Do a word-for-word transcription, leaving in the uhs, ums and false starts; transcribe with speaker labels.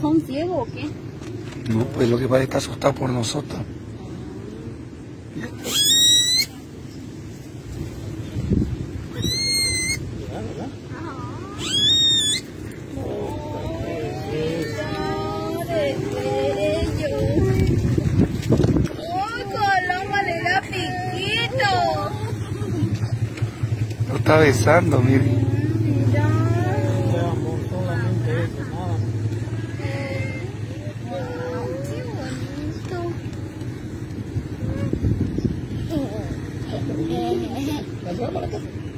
Speaker 1: ¿Son ciegos o qué?
Speaker 2: No, pues lo que pasa es que está asustado por nosotros. Lo está besando, mire.
Speaker 1: Mira. Qué bonito.